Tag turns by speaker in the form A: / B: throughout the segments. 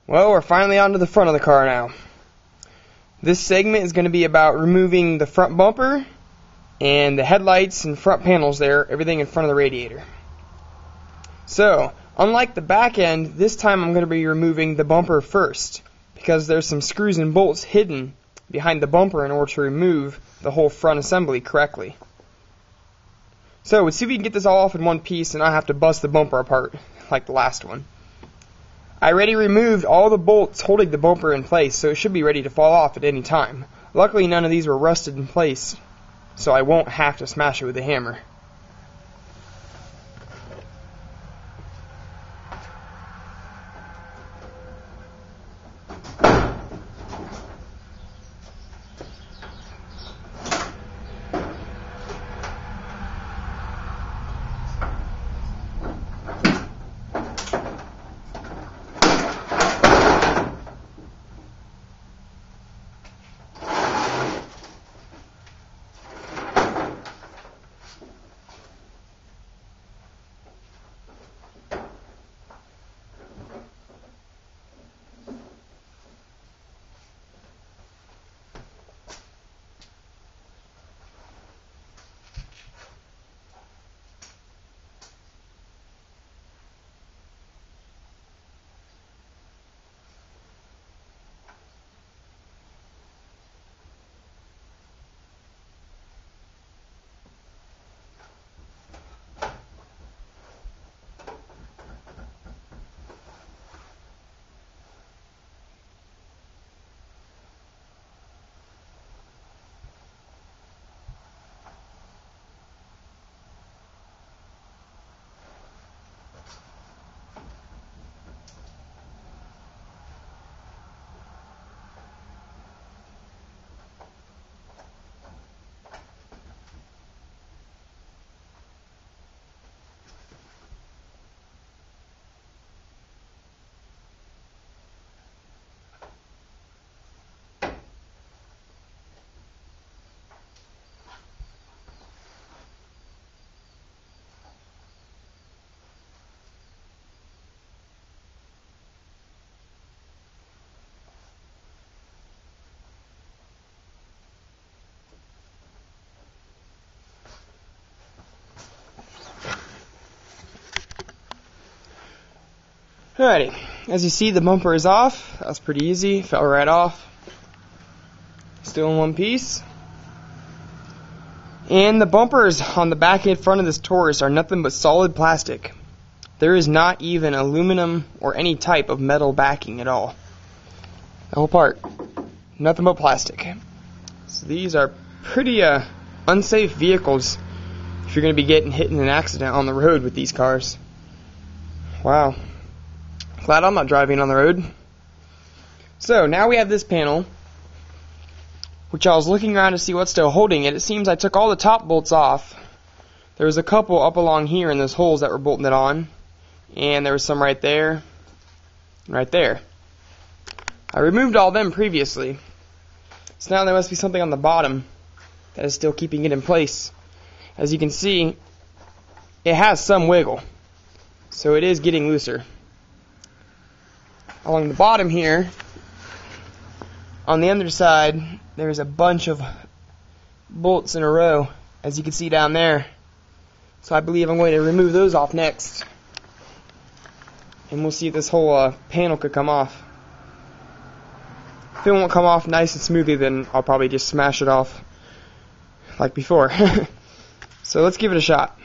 A: Well, we're finally onto the front of the car now. This segment is going to be about removing the front bumper and the headlights and front panels there, everything in front of the radiator. So, unlike the back end, this time I'm going to be removing the bumper first, because there's some screws and bolts hidden behind the bumper in order to remove the whole front assembly correctly. So, let's see if we can get this all off in one piece and not have to bust the bumper apart like the last one. I already removed all the bolts holding the bumper in place, so it should be ready to fall off at any time. Luckily, none of these were rusted in place, so I won't have to smash it with a hammer. Alrighty, as you see, the bumper is off. That was pretty easy, fell right off. Still in one piece. And the bumpers on the back and front of this Taurus are nothing but solid plastic. There is not even aluminum or any type of metal backing at all. The whole part, nothing but plastic. So these are pretty unsafe vehicles if you're going to be getting hit in an accident on the road with these cars. Wow. Glad I'm not driving on the road. So now we have this panel, which I was looking around to see what's still holding it. It seems I took all the top bolts off. There was a couple up along here in those holes that were bolting it on, and there was some right there, and right there. I removed all them previously, so now there must be something on the bottom that is still keeping it in place. As you can see, it has some wiggle, so it is getting looser. Along the bottom here, on the underside, there's a bunch of bolts in a row, as you can see down there. So I believe I'm going to remove those off next. And we'll see if this whole panel could come off. If it won't come off nice and smoothly, then I'll probably just smash it off like before. So let's give it a shot.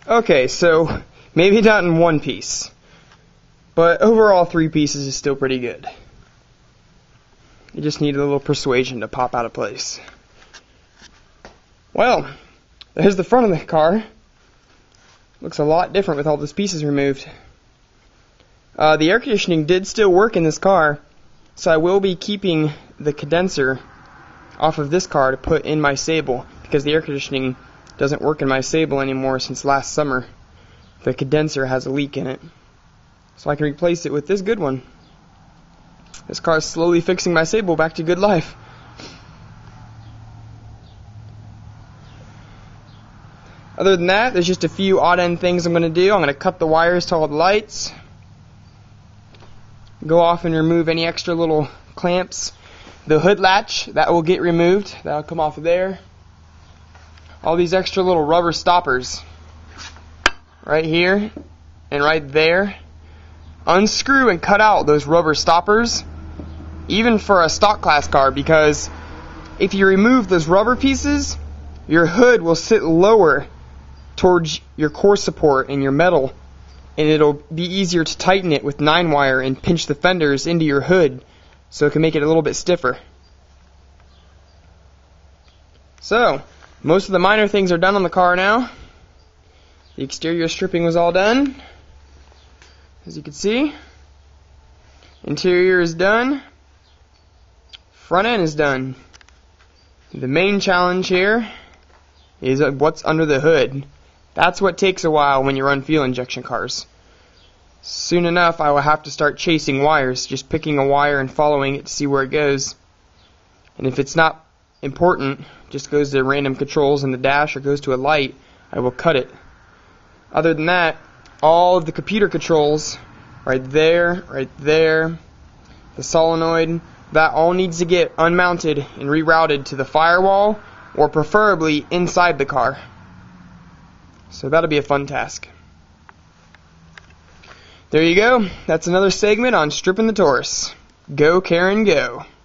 A: Okay, so maybe not in one piece, but overall 3 pieces is still pretty good. You just need a little persuasion to pop out of place. Well, there's the front of the car. Looks a lot different with all those pieces removed. The air conditioning did still work in this car, so I will be keeping the condenser off of this car to put in my Sable, because the air conditioning doesn't work in my Sable anymore since last summer. The condenser has a leak in it. So I can replace it with this good one. This car is slowly fixing my Sable back to good life. Other than that, there's just a few odd end things I'm going to do. I'm going to cut the wires to all the lights. Go off and remove any extra little clamps. The hood latch, that will get removed. That'll come off of there. All these extra little rubber stoppers right here and right there. Unscrew and cut out those rubber stoppers, even for a stock class car, because if you remove those rubber pieces, your hood will sit lower towards your core support and your metal, and it'll be easier to tighten it with 9-wire and pinch the fenders into your hood so it can make it a little bit stiffer. So, most of the minor things are done on the car now. The exterior stripping was all done, as you can see. Interior is done. Front end is done. The main challenge here is what's under the hood. That's what takes a while when you run fuel injection cars. Soon enough, I will have to start chasing wires, just picking a wire and following it to see where it goes. And if it's not important, just goes to random controls in the dash or goes to a light, I will cut it. Other than that, all of the computer controls, right there, the solenoid, that all needs to get unmounted and rerouted to the firewall, or preferably inside the car. So that'll be a fun task. There you go. That's another segment on stripping the Taurus. Go, Karen, go.